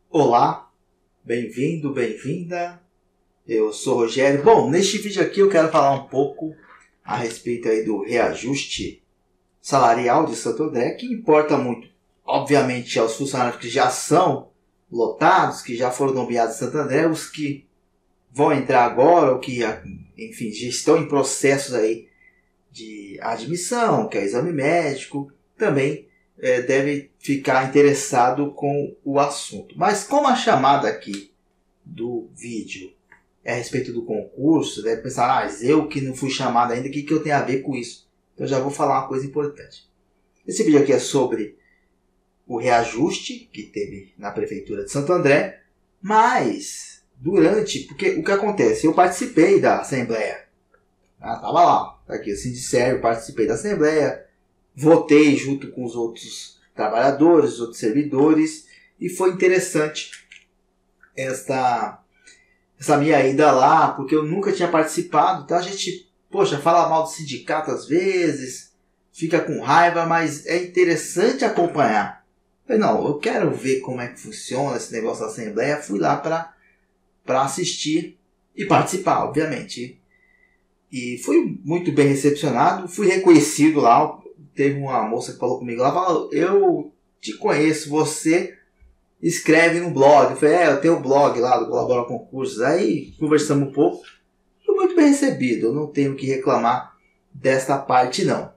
Olá, bem-vindo, bem-vinda. Eu sou o Rogério. Bom, neste vídeo aqui eu quero falar um pouco a respeito aí do reajuste salarial de Santo André, que importa muito, obviamente, aos funcionários que já são lotados, que já foram nomeados em Santo André, os que vão entrar agora, ou que, enfim, já estão em processos aí de admissão, que é exame médico, também deve ficar interessado com o assunto. Mas como a chamada aqui do vídeo é a respeito do concurso, deve pensar, mas eu que não fui chamado ainda, o que eu tenho a ver com isso? Então eu já vou falar uma coisa importante. Esse vídeo aqui é sobre o reajuste que teve na Prefeitura de Santo André, mas porque o que acontece? Eu participei da Assembleia, estava lá, tá aqui assim de sério, participei da Assembleia, votei junto com os outros trabalhadores, os outros servidores, e foi interessante essa minha ida lá, porque eu nunca tinha participado. Então a gente, fala mal do sindicato às vezes, fica com raiva, mas é interessante acompanhar. Eu quero ver como é que funciona esse negócio da Assembleia. Fui lá para assistir e participar, obviamente. E fui muito bem recepcionado, fui reconhecido lá. Teve uma moça que falou comigo lá, falou, eu te conheço, você escreve no blog. Eu falei, eu tenho o blog lá do Colabora Concursos. Aí conversamos um pouco, fui muito bem recebido, eu não tenho que reclamar desta parte não.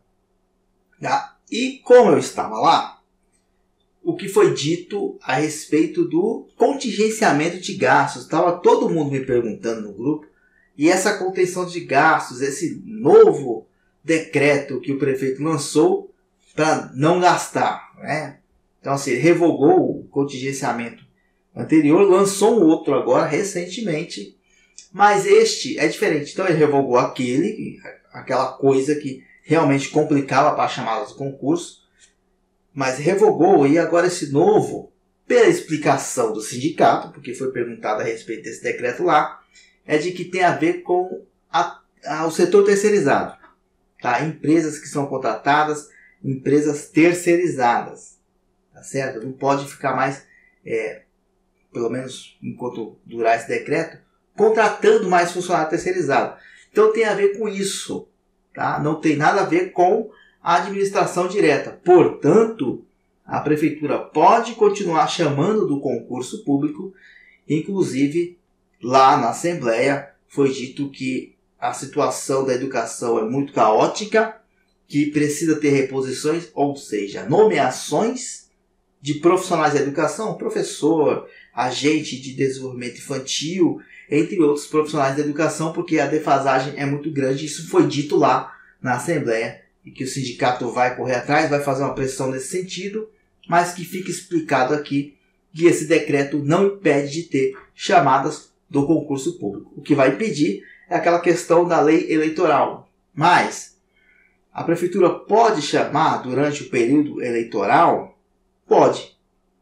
E como eu estava lá, o que foi dito a respeito do contingenciamento de gastos, estava todo mundo me perguntando no grupo, e essa contenção de gastos, esse novo decreto que o prefeito lançou para não gastar, né? Então, assim, ele revogou o contingenciamento anterior, lançou um outro agora, recentemente, mas este é diferente. Então, ele revogou aquela coisa que realmente complicava para a chamada do concurso, mas revogou, e agora esse novo, pela explicação do sindicato, porque foi perguntado a respeito desse decreto lá, é de que tem a ver com o setor terceirizado. Tá? Empresas que são contratadas, empresas terceirizadas, tá certo? Não pode ficar mais, pelo menos enquanto durar esse decreto, contratando mais funcionário terceirizado. Então tem a ver com isso, tá? Não tem nada a ver com a administração direta. Portanto, a prefeitura pode continuar chamando do concurso público, inclusive lá na Assembleia foi dito que a situação da educação é muito caótica, que precisa ter reposições, ou seja, nomeações de profissionais da educação, professor, agente de desenvolvimento infantil, entre outros profissionais da educação, porque a defasagem é muito grande. Isso foi dito lá na Assembleia, e que o sindicato vai correr atrás, vai fazer uma pressão nesse sentido, mas que fica explicado aqui que esse decreto não impede de ter chamadas do concurso público. O que vai impedir é aquela questão da lei eleitoral. Mas a prefeitura pode chamar durante o período eleitoral? Pode.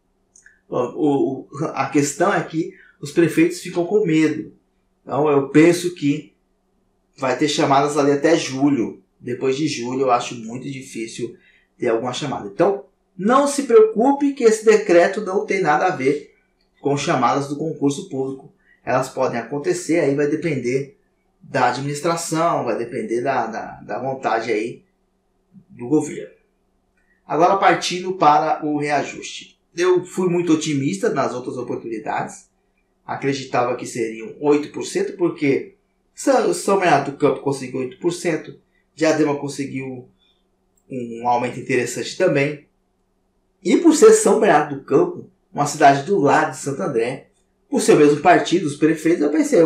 A questão é que os prefeitos ficam com medo. Então eu penso que vai ter chamadas ali até julho. Depois de julho eu acho muito difícil ter alguma chamada. Então não se preocupe que esse decreto não tem nada a ver com chamadas do concurso público. Elas podem acontecer, aí vai depender da administração, vai depender da vontade aí do governo. Agora partindo para o reajuste. Eu fui muito otimista nas outras oportunidades. Acreditava que seriam 8%, porque São Bernardo do Campo conseguiu 8%, Diadema conseguiu um aumento interessante também. E por ser São Bernardo do Campo, uma cidade do lado de Santo André, por ser o mesmo partido, os prefeitos, eu pensei,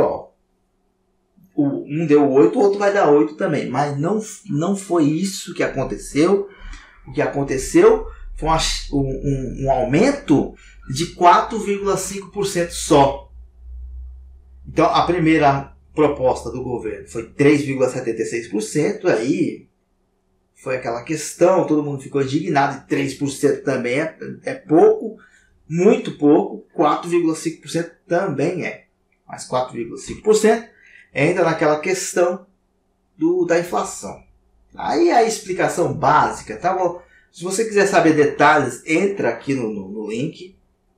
um deu 8, o outro vai dar 8 também. Mas não foi isso que aconteceu. O que aconteceu foi um aumento de 4,5% só. Então, a primeira proposta do governo foi 3,76%. Aí foi aquela questão, todo mundo ficou indignado. E 3% também é pouco, muito pouco. 4,5% também é. Mas 4,5% ainda naquela questão da inflação. Aí a explicação básica, tá bom? Se você quiser saber detalhes, entra aqui no link.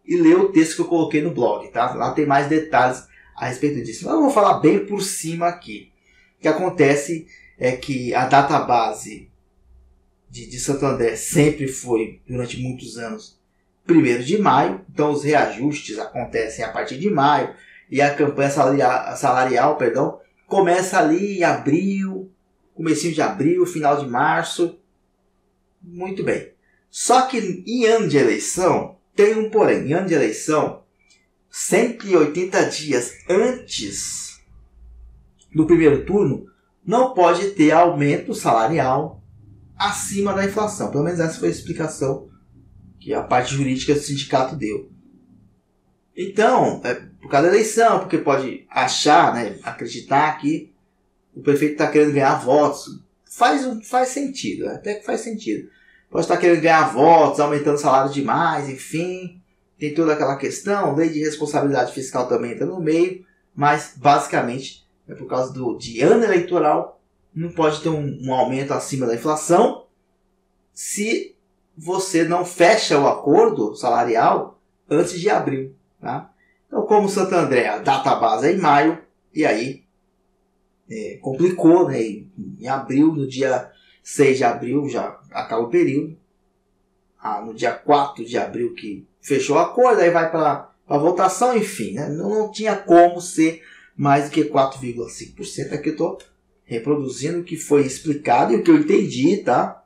e ler o texto que eu coloquei no blog, tá? Lá tem mais detalhes a respeito disso. Mas eu vou falar bem por cima aqui. O que acontece é que a database de Santo André sempre foi, durante muitos anos, 1º de maio. Então os reajustes acontecem a partir de maio e a campanha salarial, começa ali em abril, comecinho de abril, final de março. Muito bem. Só que em ano de eleição, tem um porém. Em ano de eleição, 180 dias antes do primeiro turno, não pode ter aumento salarial acima da inflação. Pelo menos essa foi a explicação que a parte jurídica do sindicato deu. Então, por causa da eleição, porque pode achar, né, acreditar que o prefeito está querendo ganhar votos. Faz sentido, até que faz sentido. Pode estar querendo ganhar votos, aumentando o salário demais, enfim. Tem toda aquela questão, lei de responsabilidade fiscal também entra no meio, mas basicamente é por causa de ano eleitoral, não pode ter um aumento acima da inflação se você não fecha o acordo salarial antes de abril. Tá? Então, como Santo André, a data base é em maio, e aí complicou, né? Em abril, no dia 6 de abril já acaba o período. No dia 4 de abril que fechou o acordo, aí vai para a votação, enfim, né? Não tinha como ser mais do que 4,5%. Aqui eu estou reproduzindo o que foi explicado e o que eu entendi, tá?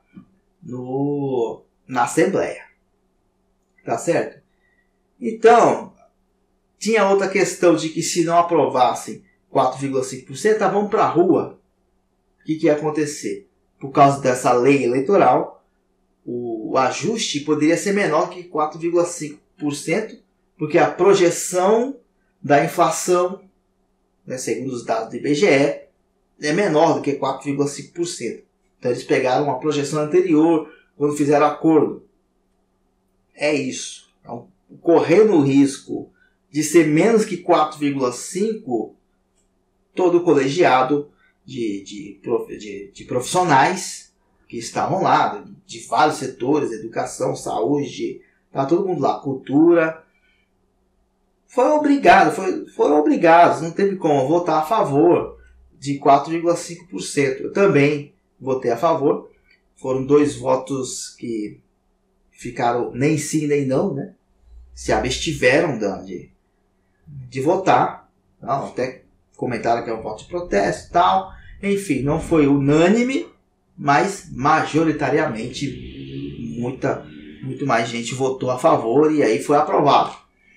Na Assembleia. Tá certo? Então, tinha outra questão de que se não aprovassem 4,5%, vamos para a rua. O que ia acontecer? Por causa dessa lei eleitoral, o ajuste poderia ser menor que 4,5%, porque a projeção da inflação, né, segundo os dados do IBGE, é menor do que 4,5%. Então eles pegaram uma projeção anterior quando fizeram acordo. É isso. Então, correndo o risco de ser menos que 4,5%, todo o colegiado de profissionais que estavam lá, de vários setores, educação, saúde, tá todo mundo lá, cultura, foram obrigados, não teve como votar a favor de 4,5%. Eu também votei a favor, foram 2 votos que ficaram nem sim nem não, né? Se abstiveram de votar, não, até comentaram que é um voto de protesto e tal, enfim, não foi unânime, mas majoritariamente muito mais gente votou a favor e aí foi aprovado.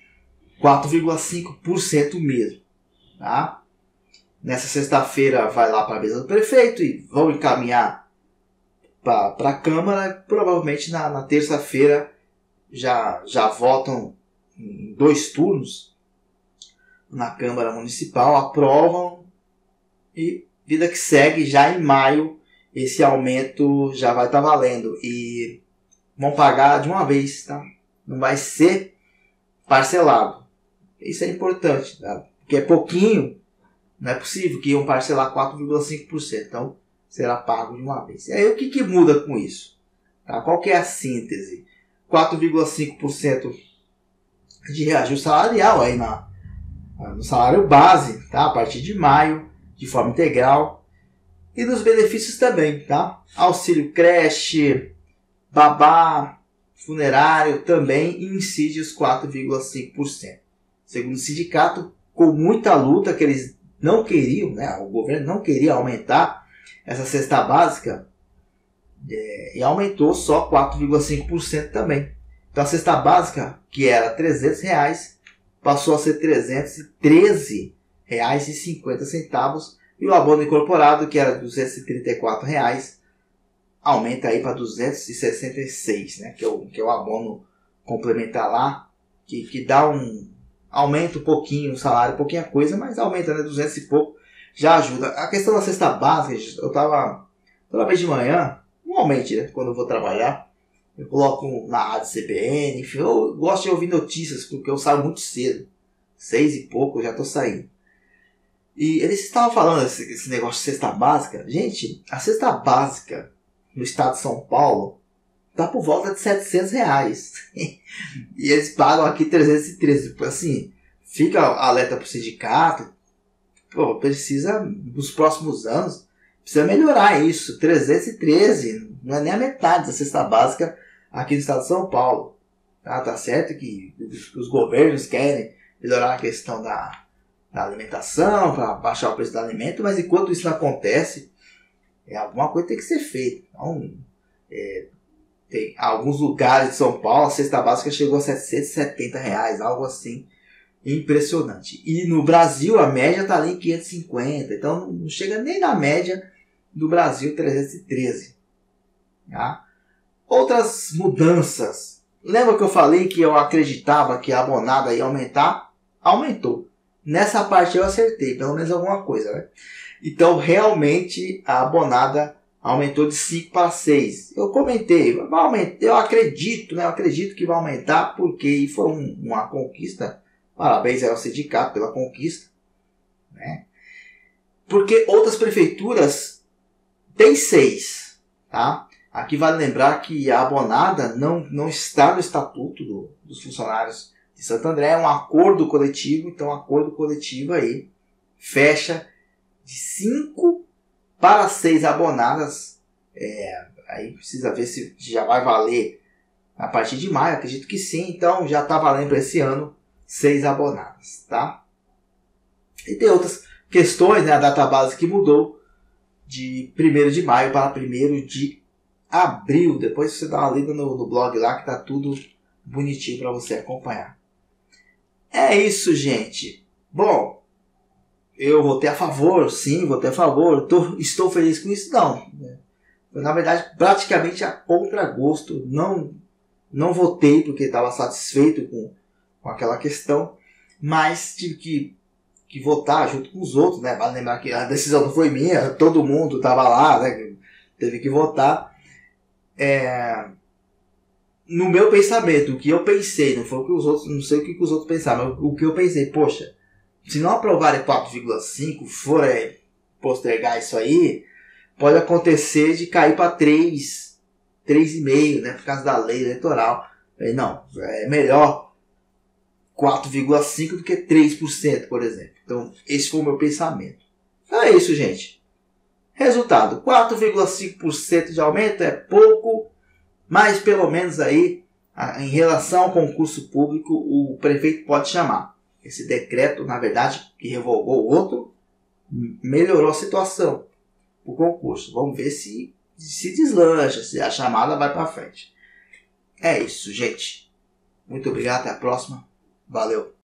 4,5% mesmo. Tá? Nessa sexta-feira vai lá para a mesa do prefeito e vão encaminhar para a Câmara. Provavelmente na terça-feira já votam em 2 turnos na Câmara Municipal, aprovam e vida que segue. Já em maio esse aumento já vai estar valendo e vão pagar de uma vez, tá? Não vai ser parcelado. Isso é importante, tá? Porque é pouquinho, não é possível que iam parcelar 4,5%, então será pago de uma vez. E aí o que muda com isso? Tá? Qual que é a síntese? 4,5% de reajuste salarial aí no salário base, tá? A partir de maio, de forma integral. E nos benefícios também, tá? Auxílio creche, babá, funerário também incide os 4,5%. Segundo o sindicato, com muita luta que eles não queriam, né? O governo não queria aumentar essa cesta básica e aumentou só 4,5% também. Então a cesta básica, que era R$300, passou a ser R$313,50 e o abono incorporado, que era R$234, aumenta aí para R$266, né? Que é o abono complementar lá, que dá aumenta um pouquinho o salário, pouquinha coisa, mas aumenta, né? 200 e pouco, já ajuda. A questão da cesta básica, eu tava toda vez de manhã, normalmente, né, quando eu vou trabalhar, eu coloco na rádio CBN, enfim, eu gosto de ouvir notícias, porque eu saio muito cedo, 6 e pouco, eu já tô saindo. E eles estavam falando esse negócio de cesta básica. Gente, a cesta básica no estado de São Paulo tá por volta de R$700. E eles pagam aqui 313. Assim, fica alerta pro sindicato. Pô, precisa, nos próximos anos, precisa melhorar isso. 313, não é nem a metade da cesta básica aqui no estado de São Paulo. Tá certo que os governos querem melhorar a questão da alimentação, para baixar o preço do alimento, mas enquanto isso não acontece, alguma coisa tem que ser feita. Então, tem alguns lugares de São Paulo, a cesta básica chegou a R$770, algo assim, impressionante. E no Brasil a média está ali em 550, então não chega nem na média do Brasil, 313. Tá? Outras mudanças. Lembra que eu falei que eu acreditava que a abonada ia aumentar? Aumentou. Nessa parte eu acertei, pelo menos alguma coisa, né? Então, realmente, a abonada aumentou de 5 para 6. Eu comentei, eu acredito, né? Eu acredito que vai aumentar, porque foi uma conquista. Parabéns ao sindicato pela conquista, né? Porque outras prefeituras têm 6, tá? Aqui vale lembrar que a abonada não está no estatuto dos funcionários de Santo André, é um acordo coletivo, então o acordo coletivo aí fecha de 5 para 6 abonadas. Aí precisa ver se já vai valer a partir de maio, acredito que sim, então já está valendo para esse ano 6 abonadas, tá? E tem outras questões, né? A data base que mudou de 1º de maio para 1º de abril. Depois você dá uma lida no blog lá que tá tudo bonitinho para você acompanhar. É isso, gente. Bom, eu votei a favor, sim, votei a favor. Estou feliz com isso? Não. Na verdade, praticamente a contragosto. Não votei porque estava satisfeito com aquela questão, mas tive que votar junto com os outros, né? Vale lembrar que a decisão não foi minha, todo mundo estava lá, né? Teve que votar. No meu pensamento, o que eu pensei, não foi o que os outros, não sei o que os outros pensaram, mas o que eu pensei, poxa, se não aprovarem 4,5, for postergar isso aí, pode acontecer de cair para 3,5, né, por causa da lei eleitoral. Falei, não, é melhor 4,5 do que 3%, por exemplo. Então, esse foi o meu pensamento. Então é isso, gente. Resultado, 4,5% de aumento é pouco, mas pelo menos aí, em relação ao concurso público, o prefeito pode chamar. Esse decreto, na verdade, que revogou o outro, melhorou a situação do concurso. Vamos ver se deslancha, se a chamada vai para frente. É isso, gente. Muito obrigado, até a próxima. Valeu.